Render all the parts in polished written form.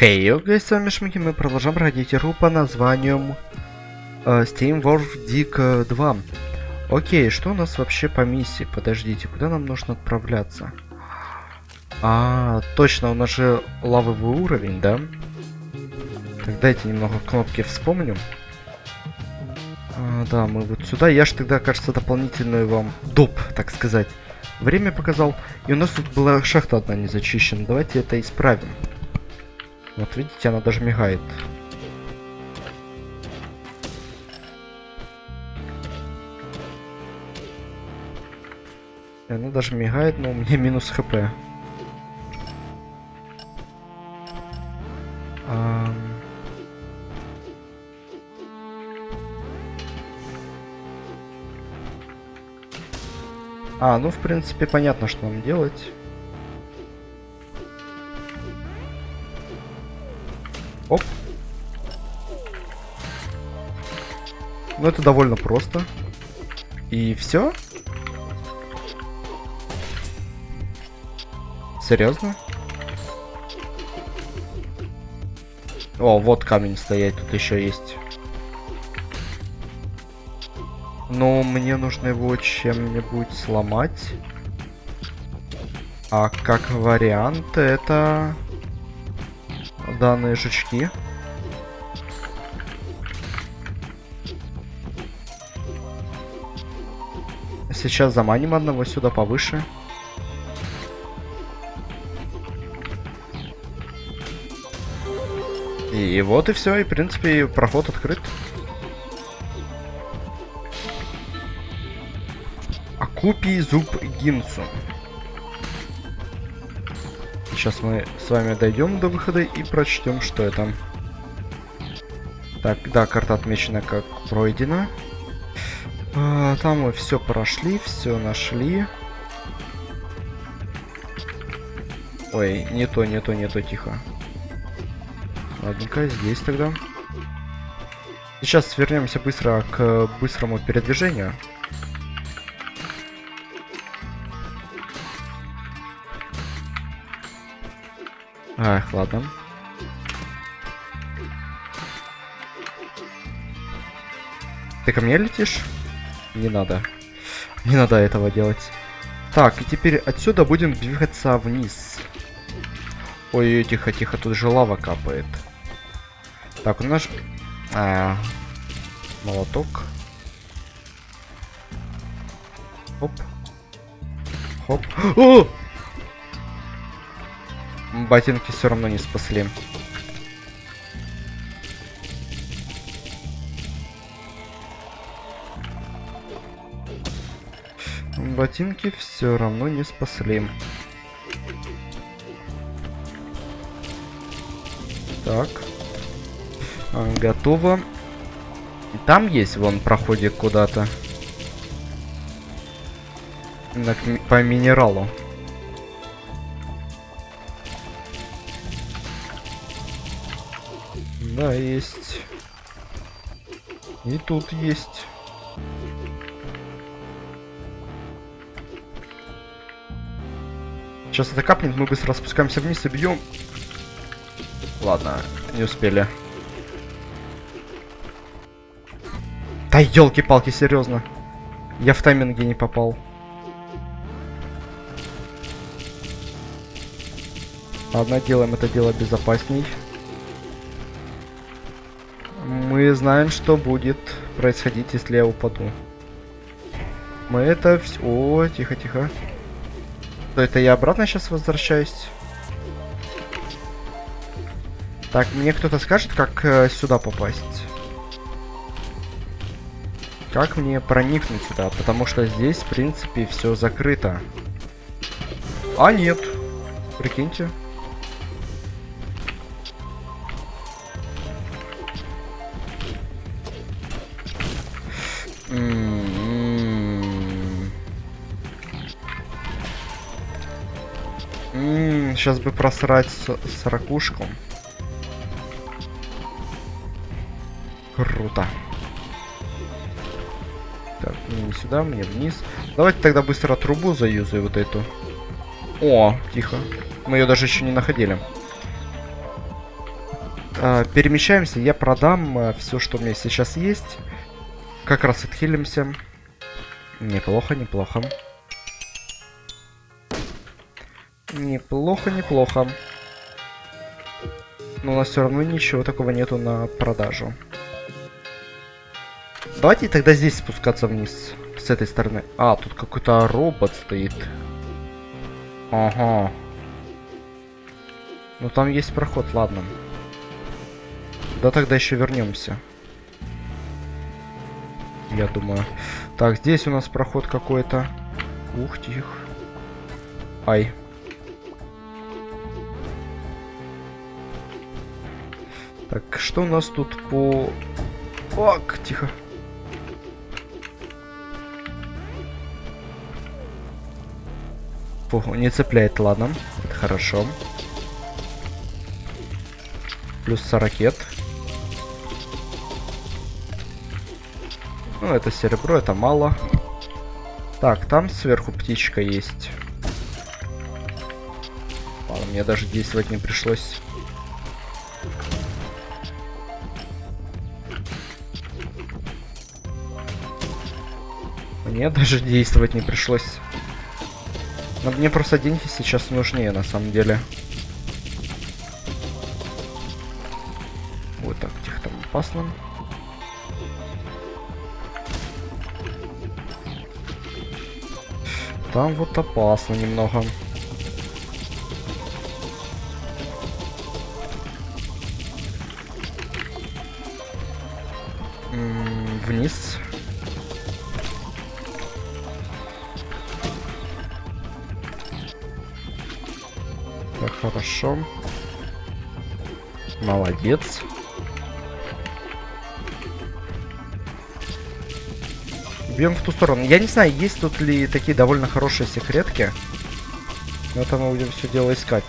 Хей, окей, с вами Шмики, мы продолжаем проходить игру по названию Steam World Dig 2. Окей, что у нас вообще по миссии? Подождите, куда нам нужно отправляться? Точно, у нас же лавовый уровень, да? Так, дайте немного кнопки вспомним. Да, мы вот сюда. Я ж тогда, кажется, дополнительную вам доп, так сказать, время показал. И у нас тут была шахта одна не зачищена. Давайте это исправим. Вот видите, она даже мигает. И она даже мигает, но у меня минус хп. Ну в принципе понятно, что нам делать. Оп. Ну это довольно просто. И все? Серьезно? О, вот камень стоять, тут еще есть. Но мне нужно его чем-нибудь сломать. А как вариант, это данные жучки. Сейчас заманим одного сюда повыше. И вот и все, и в принципе проход открыт. Акупий зуб Гинсу. Сейчас мы с вами дойдем до выхода и прочтем, что это. Так, да, карта отмечена как пройдена. Там мы все прошли, все нашли. Ой, не то, тихо. Ладненько, здесь тогда. Сейчас вернемся быстро к быстрому передвижению. Ах, ладно. Ты ко мне летишь? Не надо. Не надо этого делать. Так, и теперь отсюда будем двигаться вниз. Ой, тихо, тихо, тут же лава капает. Так, у нас... молоток. Хоп. Хоп. О! Ботинки все равно не спасли. Ботинки все равно не спасли. Так. Готово. Там есть вон проходик куда-то. По минералу. Да, есть. И тут есть. Сейчас это капнет, мы быстро спускаемся вниз и бьем. Ладно, не успели. Да елки-палки, серьезно. Я в тайминге не попал. Ладно, делаем это дело безопасней. Мы знаем, что будет происходить, если я упаду. Мы это все... О, тихо, тихо. Это я обратно сейчас возвращаюсь. Так, мне кто-то скажет, как сюда попасть? Как мне проникнуть сюда? Потому что здесь, в принципе, все закрыто. Нет. Прикиньте. Сейчас бы просрать с ракушку. Круто. Так, мне не сюда, мне вниз. Давайте тогда быстро трубу заюзаю вот эту. О, тихо. Мы ее даже еще не находили. перемещаемся. Я продам все, что у меня сейчас есть. Как раз отхилимся. Неплохо, неплохо. Неплохо, неплохо. Но у нас все равно ничего такого нету на продажу. Давайте тогда здесь спускаться вниз. С этой стороны. А, тут какой-то робот стоит. Ага. Ну там есть проход, ладно. Да тогда еще вернемся. Я думаю. Так, здесь у нас проход какой-то. Ух, тихо. Ай. Так, что у нас тут по... Ок, тихо. Фу, не цепляет, ладно. Это хорошо. Плюс ракет. Ну, это серебро, это мало. Так, там сверху птичка есть. Ладно, мне даже действовать не пришлось. Мне даже действовать не пришлось. Но мне просто деньги сейчас нужнее, на самом деле. Вот так, тихо, там опасно. Там вот опасно немного. Вниз. Так, хорошо. Молодец. Бьем в ту сторону. Я не знаю, есть тут ли такие довольно хорошие секретки. Но это мы будем все дело искать.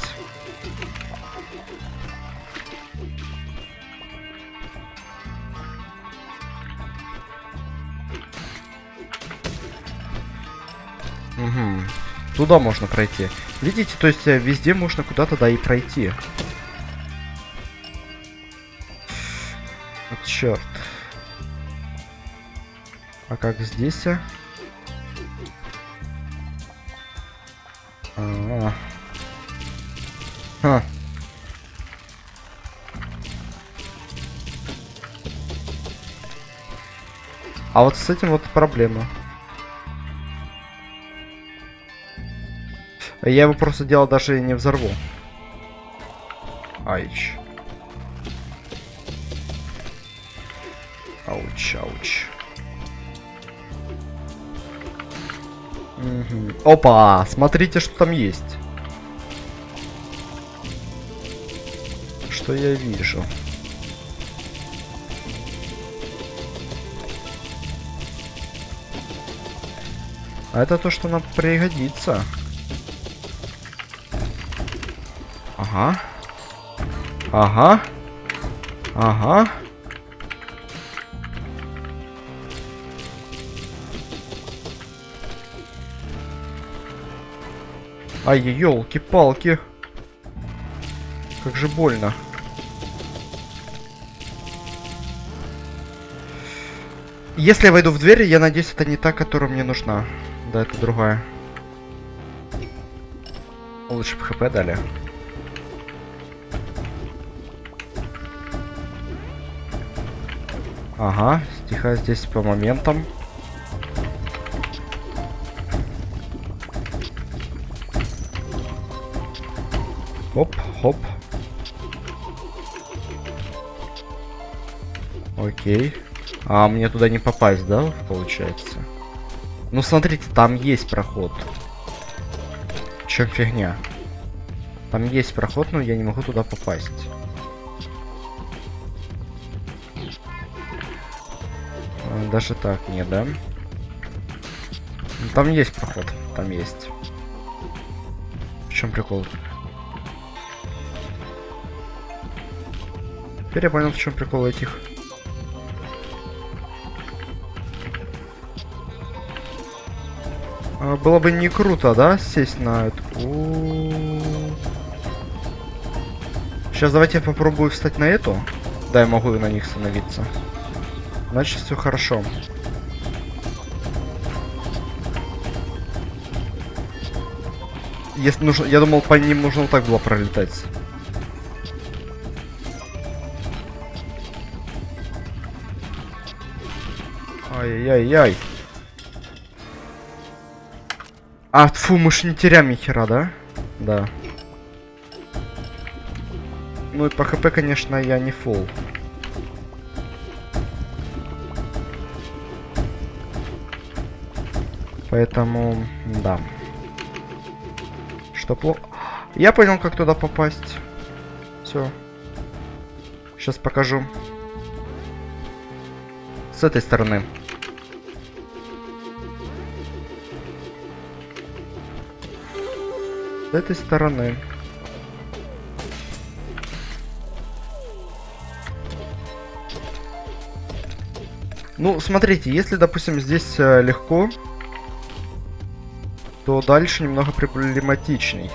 Угу. Туда можно пройти. Видите, то есть везде можно куда-то, да, и пройти. Вот черт. А как здесь? Ха. А вот с этим вот проблема. Я его просто делал, даже не взорву. Айч. Ауч, ауч. Угу. Опа! Смотрите, что там есть. Что я вижу? А это то, что нам пригодится. Ага. Ага. Ага. Ай, елки-палки. Как же больно. Если я войду в дверь, я надеюсь, это не та, которая мне нужна. Да, это другая. Лучше бы хп дали. Ага, тихо, здесь по моментам. Хоп, хоп. Окей. А мне туда не попасть, да, получается? Ну, смотрите, там есть проход. В чем фигня? Там есть проход, но я не могу туда попасть. Даже так, не, да? Там есть проход, там есть. В чем прикол? Теперь я понял, в чем прикол этих. Было бы не круто, да, сесть на эту. Сейчас Сейчас давайте я попробую встать на эту. Да, я могу на них становиться. Значит, все хорошо. Если нужно, я думал, по ним нужно вот так было пролетать. Ай-яй-яй. А, фу, мы ж не теряем ни хера, да? Да. Ну и по хп, конечно, я не фулл. Поэтому, да. Что плохо? Я понял, как туда попасть. Все. Сейчас покажу. С этой стороны. С этой стороны. Ну, смотрите, если, допустим, здесь легко, то дальше немного проблематичней.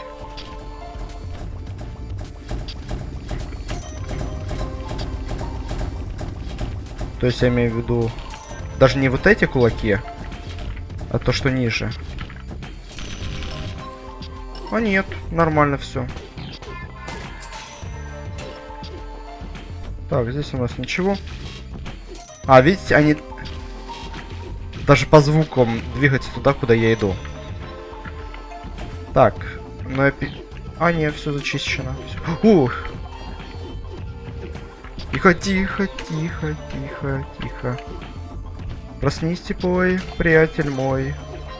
То есть я имею в виду даже не вот эти кулаки, а то, что ниже. А нет, нормально все. Так, здесь у нас ничего. А, видите, они даже по звукам двигаются туда, куда я иду. Так, ну я... А, нет, все зачищено. Всё. Ух! Тихо, тихо, тихо, тихо, тихо. Проснись, теплый приятель мой.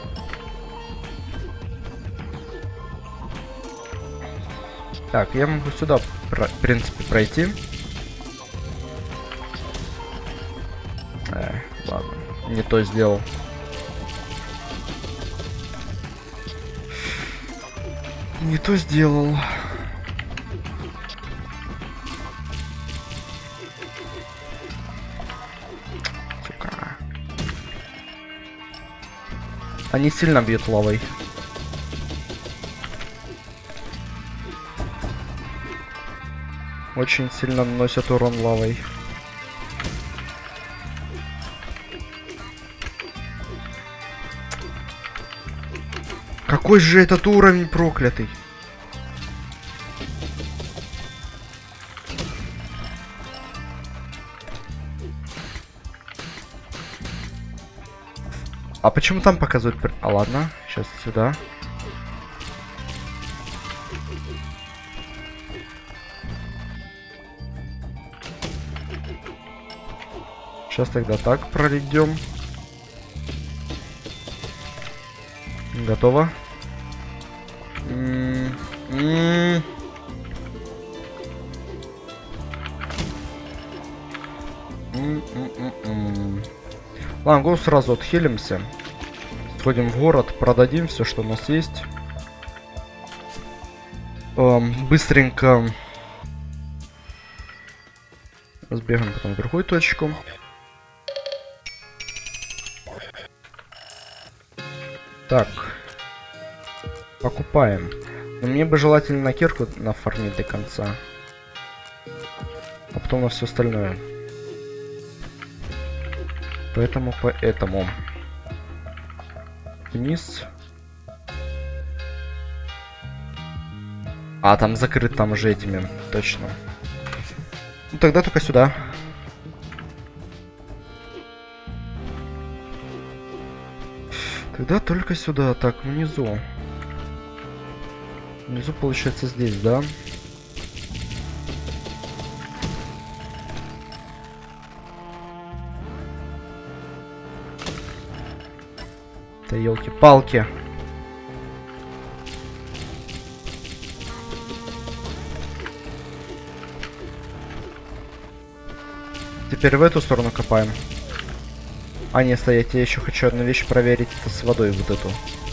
Так, я могу сюда, в принципе, пройти. Ладно, не то сделал. Не то сделал. Сука. Они сильно бьют лавой. Очень сильно наносят урон лавой. Какой же этот уровень проклятый? А почему там показывают... А ладно, сейчас сюда. Сейчас тогда так пройдем. Готово. Ладно, го сразу отхилимся. Сходим в город, продадим все, что у нас есть. Быстренько сбегаем потом в другую точку. Так. Покупаем. Но мне бы желательно на кирку нафармить до конца. А потом на все остальное. Поэтому вниз. А, там закрыт, там уже этими. Точно. Ну тогда только сюда. Тогда только сюда. Так, внизу. Внизу получается здесь, да? Да елки-палки. Теперь в эту сторону копаем. А, не, стоять, я еще хочу одну вещь проверить. Это с водой вот эту.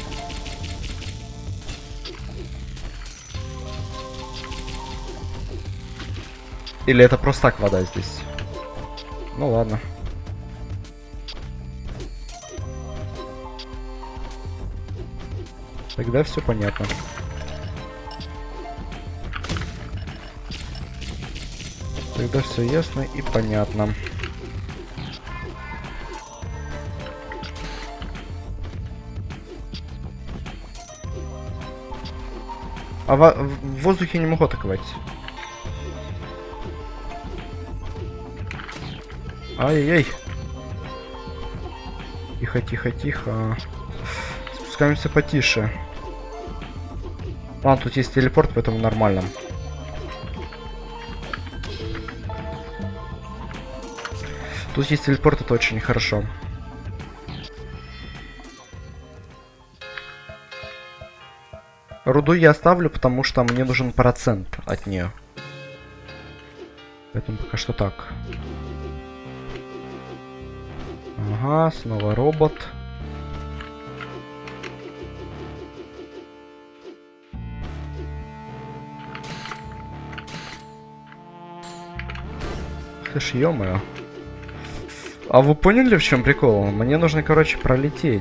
Или это просто так вода здесь? Ну ладно. Тогда все понятно. Тогда все ясно и понятно. А в воздухе не могу атаковать. Ай-яй-яй. Тихо, тихо, тихо. Спускаемся потише. Ладно, тут есть телепорт, поэтому нормально. Тут есть телепорт, это очень хорошо. Руду я оставлю, потому что мне нужен процент от нее. Поэтому пока что так. Ага, снова робот. Слышь, ё-моё. А вы поняли, в чем прикол? Мне нужно, короче, пролететь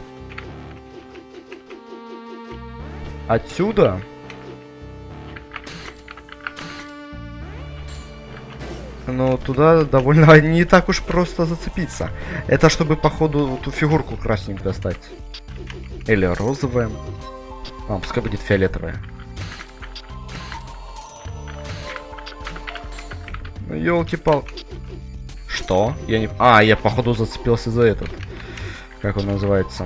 отсюда. Но туда довольно не так уж просто зацепиться. Это чтобы, походу, ту фигурку красненькую достать. Или розовая. А, пускай будет фиолетовая. Ну, ёлки-палки. Что? Я не... А, я, походу, зацепился за этот. Как он называется?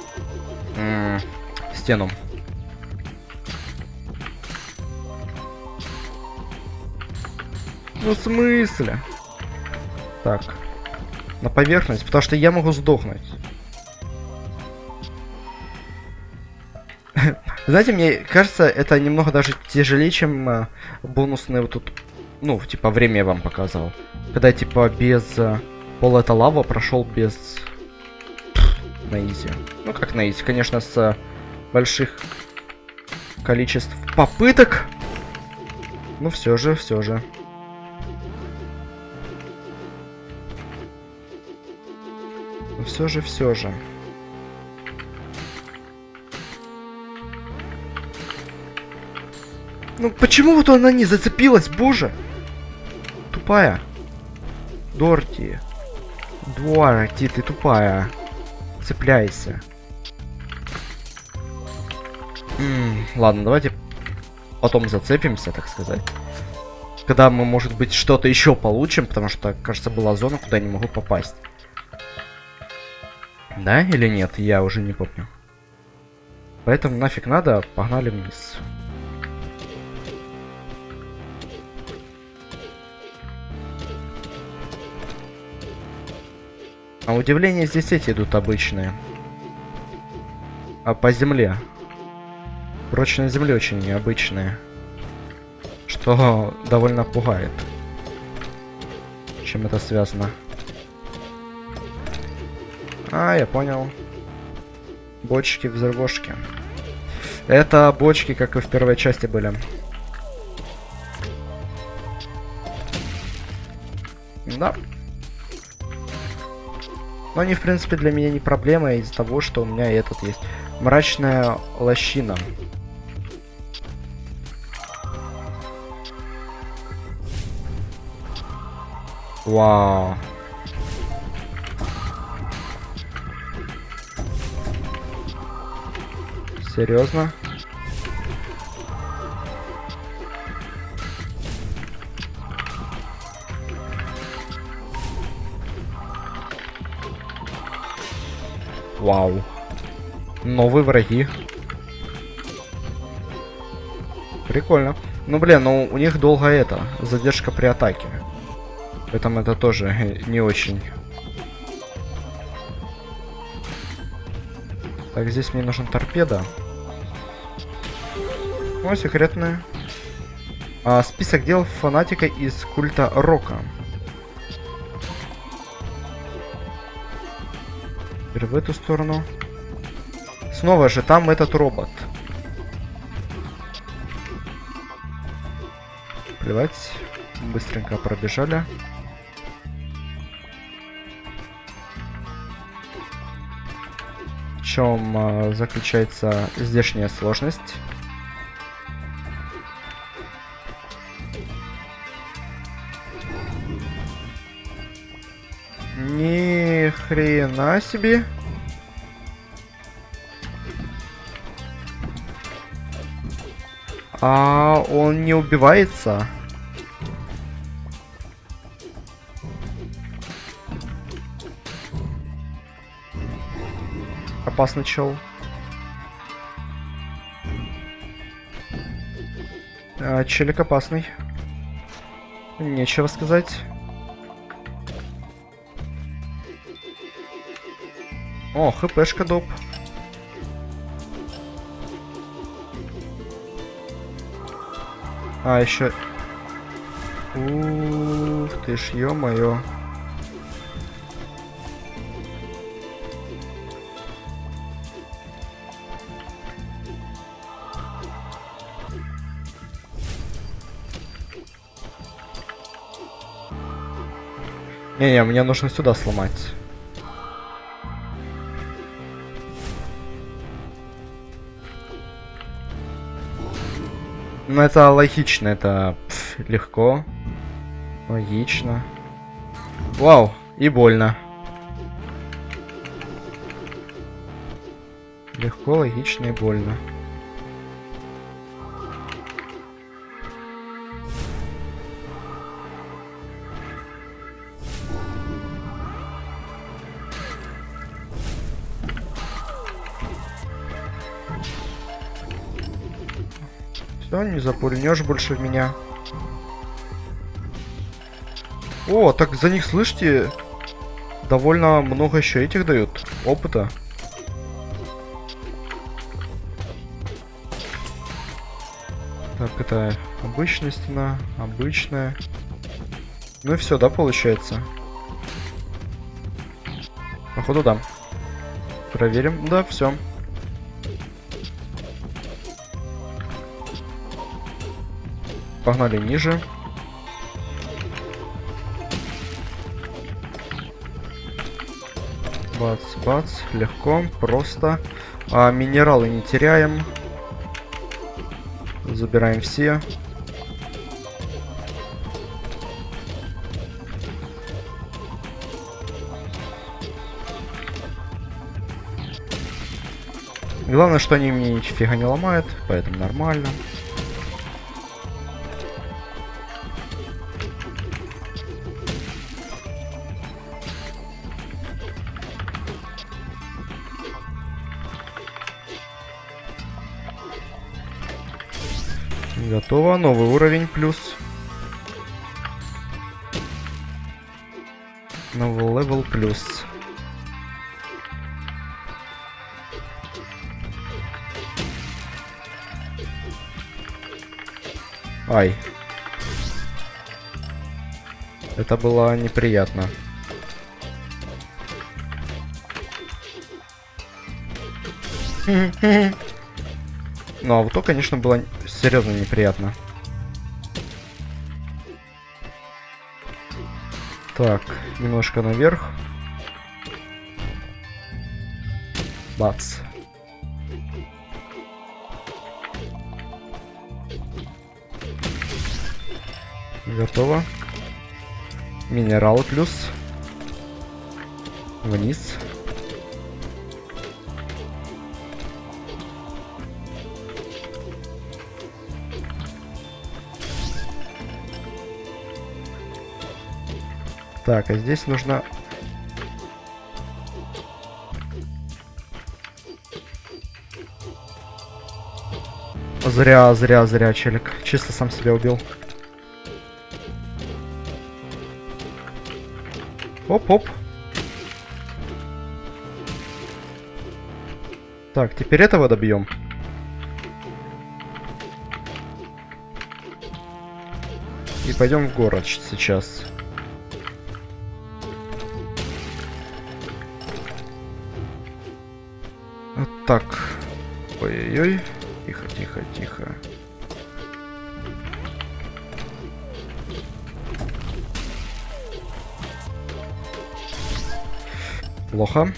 Стену. Ну, в смысле? Так. На поверхность, потому что я могу сдохнуть. Знаете, мне кажется, это немного даже тяжелее, чем бонусные вот тут... Ну, типа, время я вам показал. Когда, типа, без пола это лава прошел без... на изи. Ну, как на изи, конечно, с больших количеств попыток. Ну, все же, все же. Но все же, все же. Ну, почему вот она не зацепилась, боже? Тупая. Дорти. Дуарти, ты тупая. Цепляйся. Ладно, давайте потом зацепимся, так сказать. Когда мы, может быть, что-то еще получим, потому что, кажется, была зона, куда я не могу попасть. Да или нет? Я уже не помню. Поэтому нафиг надо, погнали вниз. На удивление, здесь эти идут обычные. А по земле. Прочные земли очень необычные. Что довольно пугает. Чем это связано? А, я понял. Бочки-взрывошки. Это бочки, как и в первой части были. Да. Но они, в принципе, для меня не проблема из-за того, что у меня этот есть. Мрачная лощина. Вау. Серьезно? Вау. Новые враги. Прикольно. Ну, блин, ну у них долго это. Задержка при атаке. Поэтому это тоже не очень. Так, здесь мне нужен торпеда. О, секретная. Список дел фанатика из культа рока. Теперь в эту сторону. Снова же там этот робот. Плевать. Быстренько пробежали. В чем заключается здешняя сложность? Ни хрена себе. А он не убивается. Опасный чел. Челик опасный. Нечего сказать. О, хпшка доп. А, еще... Ух ты ж, ё-моё. Не-не, мне нужно сюда сломать. Ну это логично, это легко. Логично. Вау, и больно. Легко, логично и больно. Все, не запульнешь больше в меня. О, так за них, слышите, довольно много еще этих дают. Опыта. Так, это обычная стена, обычная. Ну и все, да, получается? Походу, да. Проверим. Да, все. Погнали ниже. Бац, бац. Легко, просто. Минералы не теряем. Забираем все. Главное, что они мне нифига не ломают, поэтому нормально. Готово. Новый уровень плюс. Новый левел плюс. Ай. Это было неприятно. Ну, а вот то, конечно, было серьезно неприятно. Так, немножко наверх. Бац. Готово. Минерал плюс. Вниз. Так, а здесь нужно... Зря, челик. Чисто сам себя убил. Оп-оп. Так, теперь этого добьем. И пойдем в город сейчас. Так. Ой-ой-ой. Тихо, тихо, тихо. Плохо.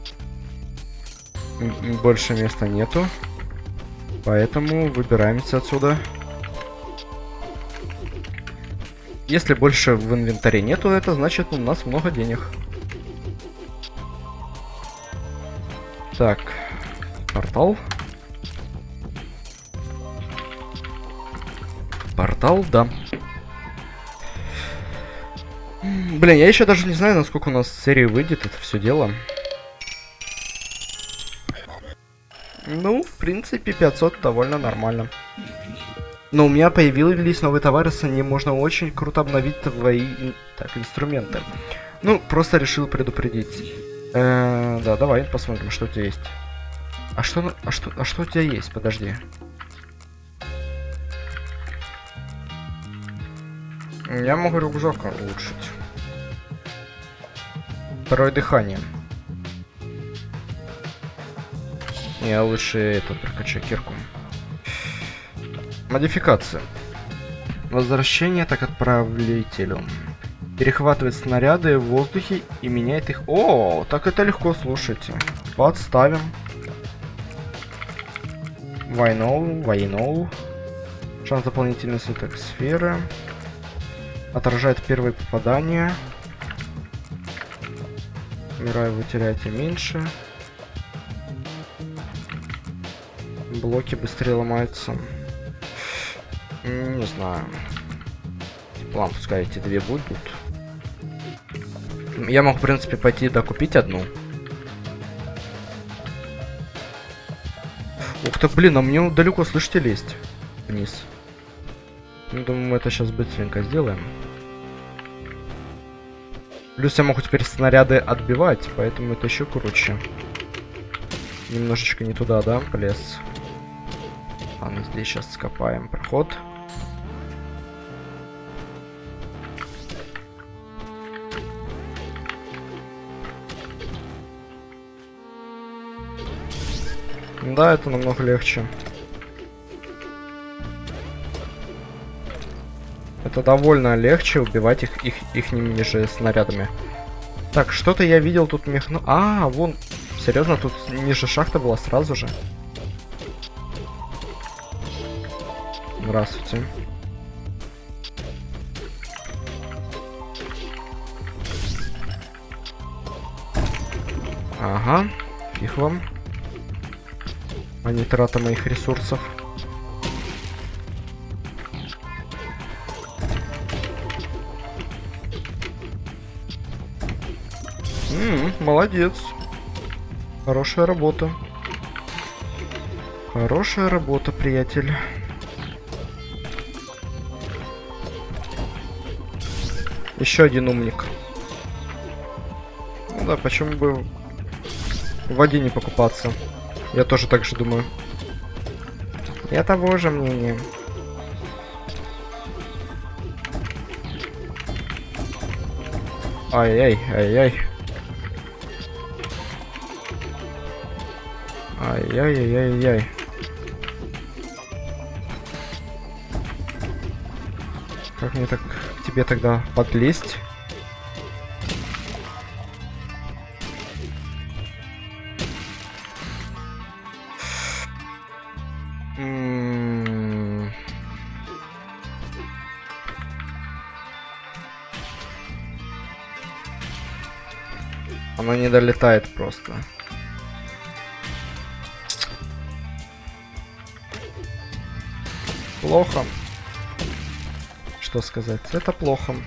Больше места нету. Поэтому выбираемся отсюда. Если больше в инвентаре нету, это значит у нас много денег. Так, портал. Портал, да. Блин, я еще даже не знаю, насколько у нас серии выйдет это все дело. Ну, в принципе, 500 довольно нормально. Но у меня появились новые товары, с ними можно очень круто обновить твои инструменты. Ну, просто решил предупредить. Да, давай посмотрим, что у тебя есть. А что у тебя есть? Подожди. Я могу рюкзак улучшить. Второе дыхание. Я лучше это прокачаю кирку. Модификация. Возвращение так отправителю. Перехватывает снаряды в воздухе и меняет их. О, так это легко, слушайте. Подставим. Вайноу. Шанс дополнительной свиток сферы. Отражает первое попадание. Умирая, вы теряете меньше. Блоки быстрее ломаются. Не знаю. Ладно, пускай эти две будут. Я могу, в принципе, пойти докупить одну. Ух ты, блин, а мне далеко, слышите, лезть вниз. Ну, думаю, мы это сейчас быстренько сделаем. Плюс я могу теперь снаряды отбивать, поэтому это еще круче. Немножечко не туда, да, полез. Ладно, здесь сейчас скопаем проход. Да, это намного легче. Это довольно легче убивать ихними же снарядами. Так, что-то я видел тут мехну... А, вон, серьезно, тут ниже шахта была сразу же. Здравствуйте. Ага, фиг вам. А не трата моих ресурсов. Молодец. Хорошая работа. Хорошая работа, приятель. Еще один умник. Ну да, почему бы в воде не покупаться? Я тоже так же думаю. Я того же мнения. Ай-яй, ай-яй. Ай-яй-яй-яй-яй. Как мне так к тебе тогда подлезть? Она не долетает просто. Плохо. Что сказать? Это плохо.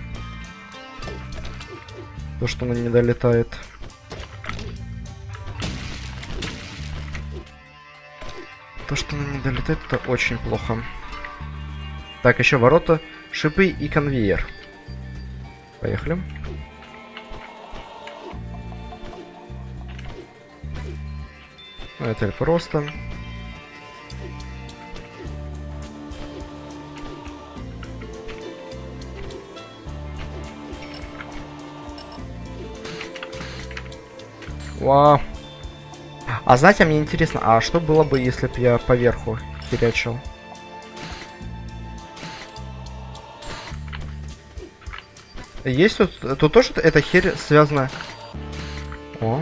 То, что она не долетает. То, что она не долетает, это очень плохо. Так, еще ворота, шипы и конвейер. Поехали. Это просто. Вау. А знаете, мне интересно, а что было бы, если бы я поверху херячил? Есть тут тоже эта херь связана? О.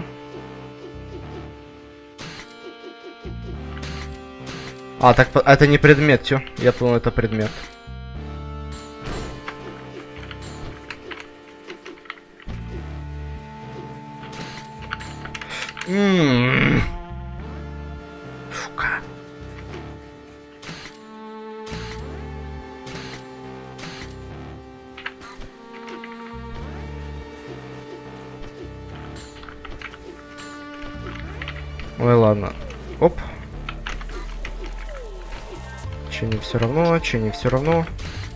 А, так это не предмет, тё. Я думал, это предмет. Ой, ладно. Оп. Чини все равно, чини все равно.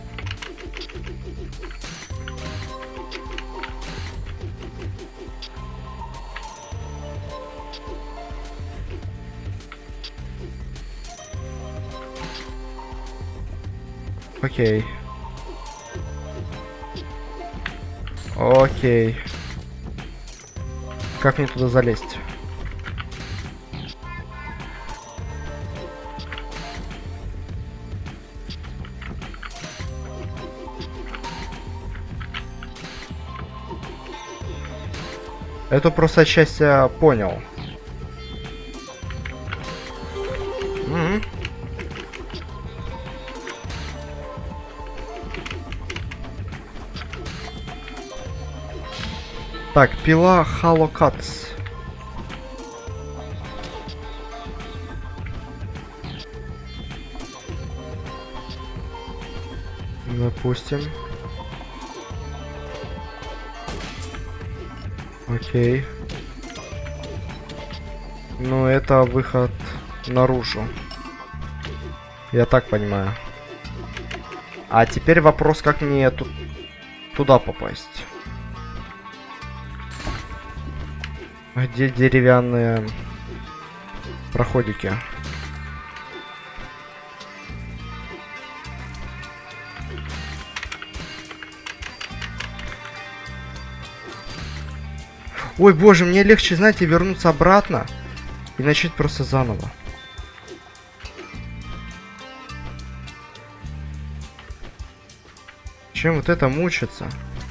Окей. Окей. Как мне туда залезть? Эту просто часть я понял. Так, пила Халокатс. Допустим. Окей. Ну, это выход наружу. Я так понимаю. А теперь вопрос, как мне туда попасть. Где деревянные проходики? Ой, боже, мне легче, знаете, вернуться обратно и начать просто заново. Чем вот это мучиться?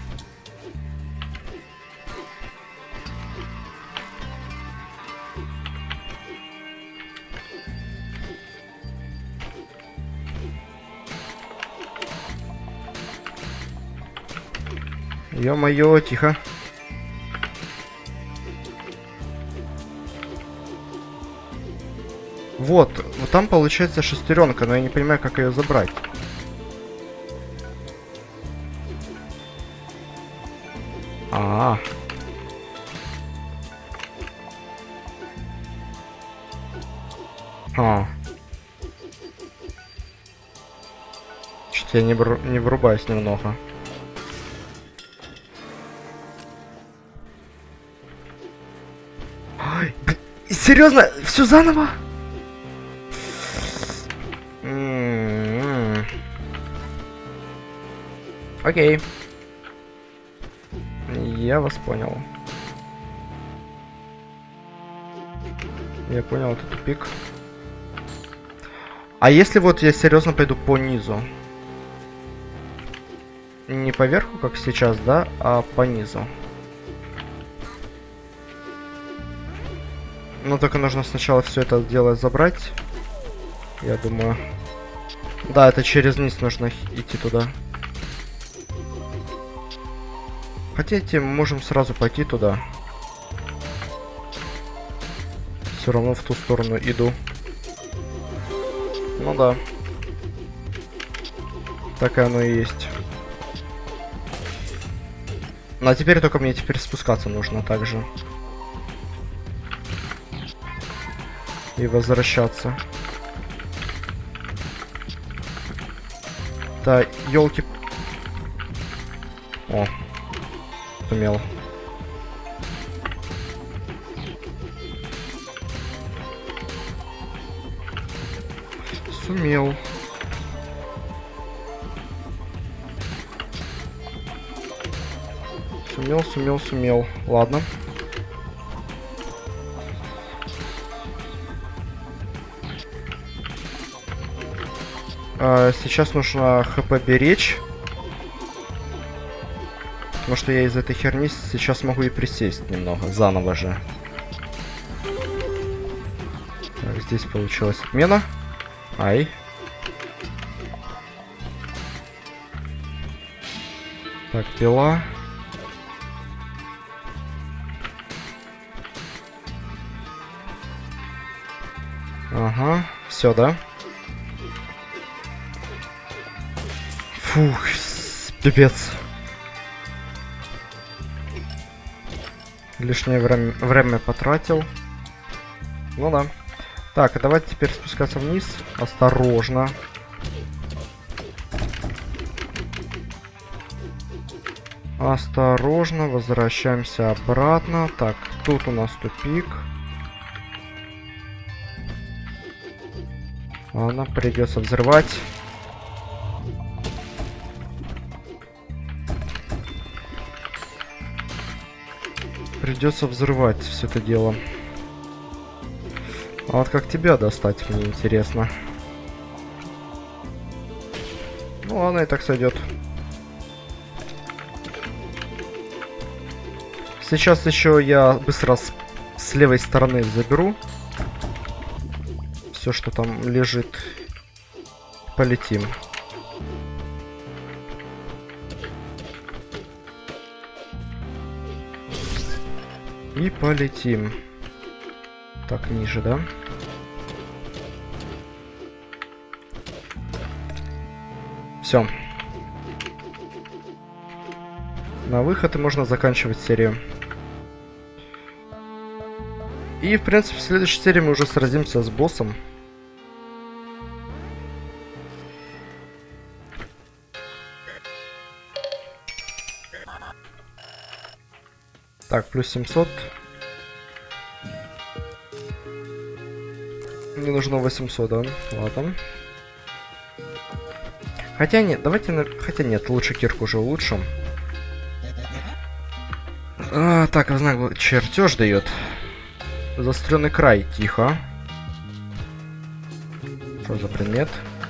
Ё-моё, тихо. Вот там получается шестеренка, но я не понимаю, как ее забрать. Чуть я не врубаюсь немного. Серьезно? Все заново? Окей. Я вас понял. Я понял, это тупик. А если вот я серьезно пойду по низу? Не по верху, как сейчас, да, а по низу. Ну, только нужно сначала все это дело забрать. Я думаю. Да, это через низ нужно идти туда. Хотите, можем сразу пойти туда. Все равно в ту сторону иду. Ну да. Так и оно и есть. Ну а теперь только мне теперь спускаться нужно также. И возвращаться. Да, елки. О, сумел. Сумел. Сумел. Ладно. Сейчас нужно хп беречь. Потому что я из этой херни сейчас могу и присесть немного. Заново же. Так, здесь получилась отмена. Ай. Так, пила. Ага, все, да? Фух, пипец. Лишнее время потратил. Ну да. Так, а давайте теперь спускаться вниз. Осторожно. Осторожно, возвращаемся обратно. Так, тут у нас тупик. Ладно, придется взрывать. Придется взрывать все это дело. А вот как тебя достать, мне интересно. Ну ладно, и так сойдет. Сейчас еще я быстро с левой стороны заберу все, что там лежит. Полетим. И полетим. Так, ниже, да? Все. На выход, и можно заканчивать серию. И, в принципе, в следующей серии мы уже сразимся с боссом. Так, плюс 700. Мне нужно 800, да? Ладно. Хотя нет, давайте... Хотя нет, лучше кирку уже улучшим. Так, знак чертеж дает. Заостренный край, тихо. Что за предмет?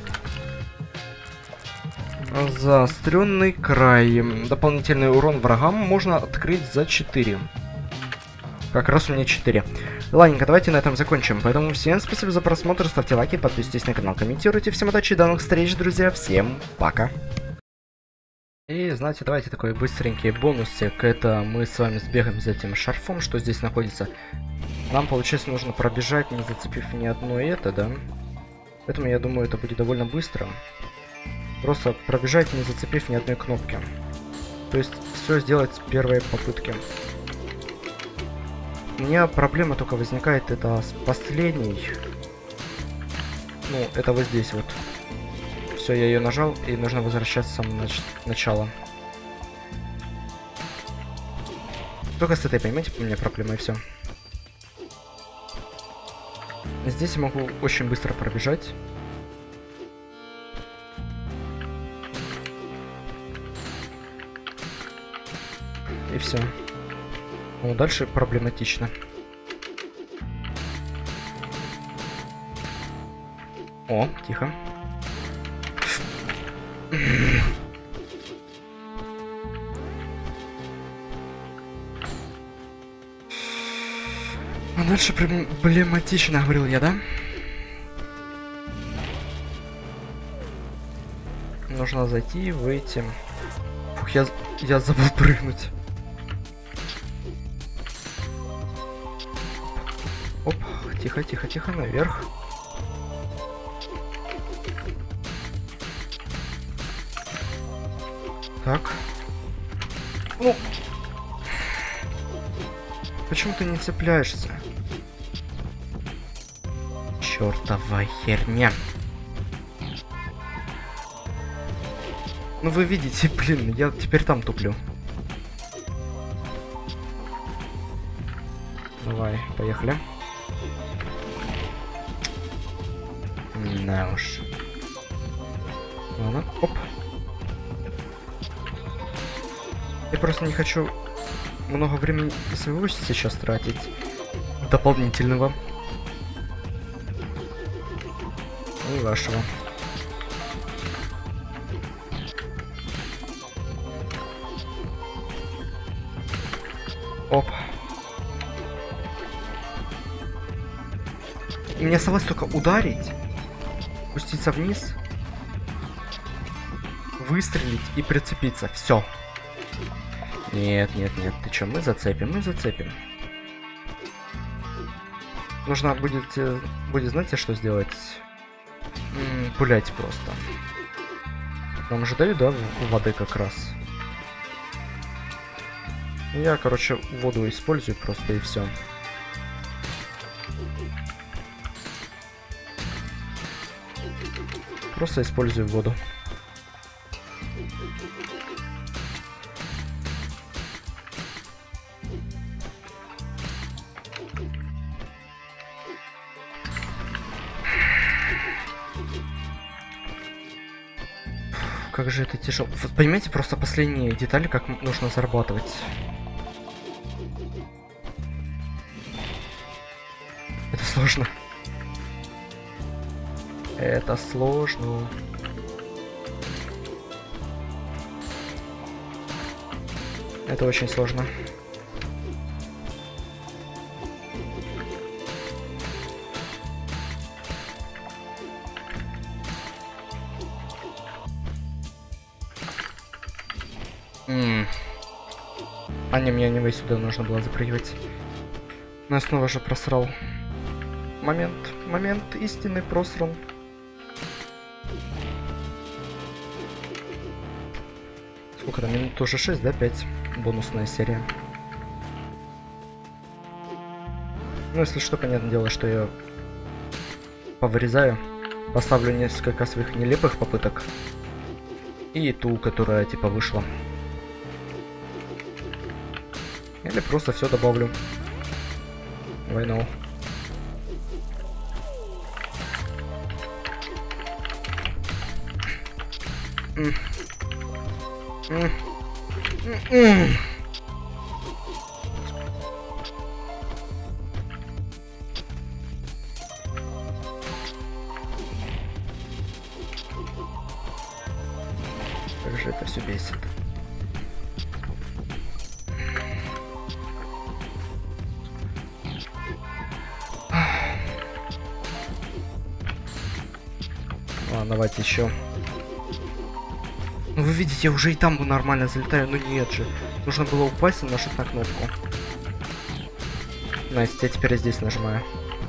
Заостренный край. Дополнительный урон врагам можно открыть за 4. Как раз у меня 4. Ладненько, давайте на этом закончим. Поэтому всем спасибо за просмотр, ставьте лайки, подписывайтесь на канал, комментируйте. Всем удачи, до новых встреч, друзья. Всем пока. И, знаете, давайте такой быстренький бонусик. Это мы с вами сбегаем за этим шарфом, что здесь находится. Нам, получается, нужно пробежать, не зацепив ни одно это, да? Поэтому, я думаю, это будет довольно быстро. Просто пробежать, не зацепив ни одной кнопки. То есть, все сделать с первой попытки. У меня проблема только возникает, это с последней. Ну, это вот здесь вот. Все, я ее нажал, и нужно возвращаться с самого начала. Только с этой, понимаете, у меня проблема, и все. Здесь я могу очень быстро пробежать. И все. Ну, дальше проблематично. О, тихо. А дальше проблематично, говорил я, да? Нужно зайти, выйти. Фух, я забыл прыгнуть. Оп, тихо, тихо, тихо, наверх. Так. Ну. Почему ты не цепляешься? Чёртова херня. Ну вы видите, блин, я теперь там туплю. Давай, поехали. На уж. Ладно, оп. Я просто не хочу много времени своего сейчас тратить. Дополнительного. И вашего. Оп. И мне осталось только ударить, спуститься вниз, выстрелить и прицепиться. Все. Нет, нет, нет. Ты чё, мы зацепим, мы зацепим. Нужно будет, знаете, что сделать? Пулять просто. Нам же дают, да, воды как раз. Я, короче, воду использую просто и все. Просто использую воду. Как же это тяжело. Вот понимаете, просто последние детали, как нужно зарабатывать. Это сложно. Это сложно. Это очень сложно. А не, мне не сюда нужно было запрыгивать. Но я снова же просрал. Момент истинный просран. Сколько там? Минут уже 6, да? 5. Бонусная серия. Ну, если что, понятное дело, что я повырезаю. Поставлю несколько своих нелепых попыток. И ту, которая типа вышла. Или просто все добавлю. Why no? Как же это все бесит. Ладно, давайте еще. Ну вы видите, я уже и там нормально залетаю, но нет же. Нужно было упасть и нажать на кнопку. Настя, я теперь здесь нажимаю.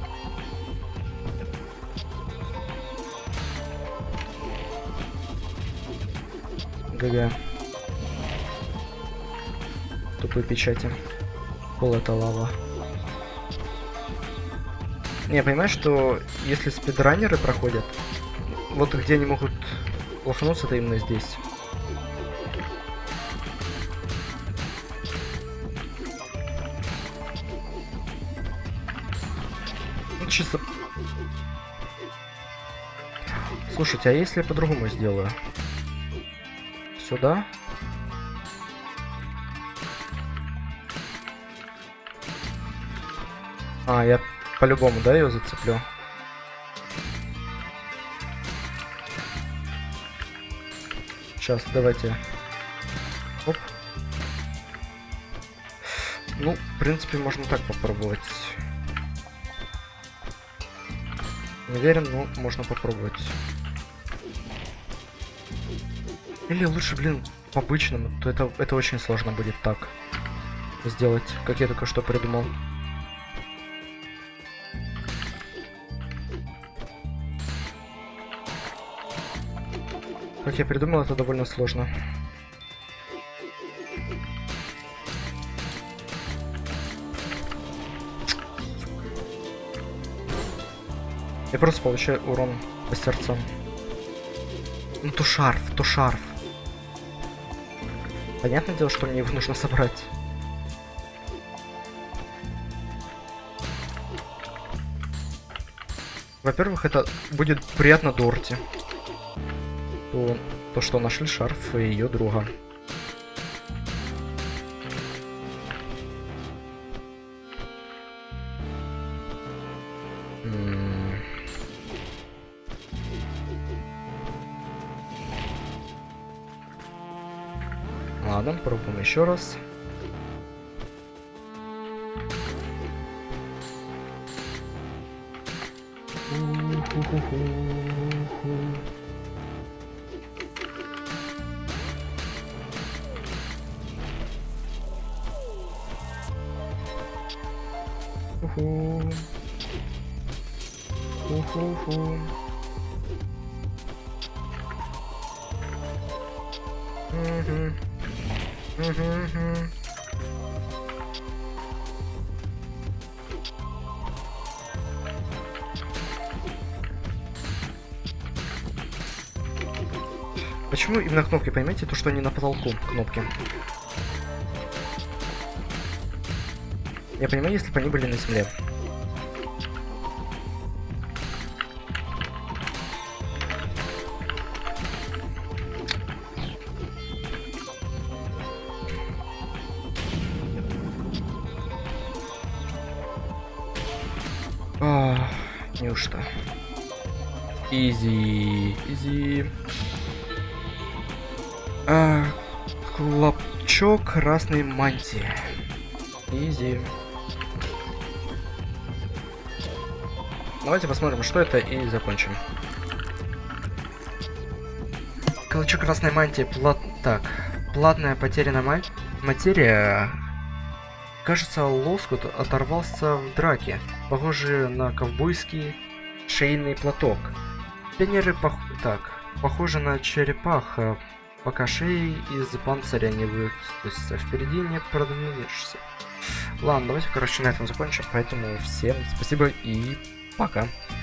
ГГ. Тупые печати. Пол это лава. Не, понимаешь, что если спидранеры проходят, вот где они могут лохануться, это именно здесь. Ну, чисто... Слушайте, а если я по-другому сделаю? Сюда? А, я по-любому, да, ее зацеплю? Сейчас, давайте. Оп. Ну, в принципе, можно так попробовать. Не уверен, но можно попробовать. Или лучше, блин, по-обычному. То это очень сложно будет так сделать, как я только что придумал. Как я придумал, это довольно сложно. Я просто получаю урон по сердцам. Ну то шарф, то шарф. Понятное дело, что мне его нужно собрать. Во-первых, это будет приятно Дорти. То, что нашли шарф и ее друга. Ладно, пробуем еще раз. Почему именно кнопки, поймете? То, что они на потолку кнопки. Я понимаю, если бы они были на земле. Неужто? Изи. Клопчок красной мантии. Изи. Давайте посмотрим, что это, и закончим. Клочок красной мантии. Так. Платная потерянная материя. Кажется, лоскут оторвался в драке. Похоже на ковбойский шейный платок. Пионеры похоже на черепах, пока шеи из панциря не выступятся. Впереди не продвинешься. Ладно, давайте, короче, на этом закончим. Поэтому всем спасибо и пока.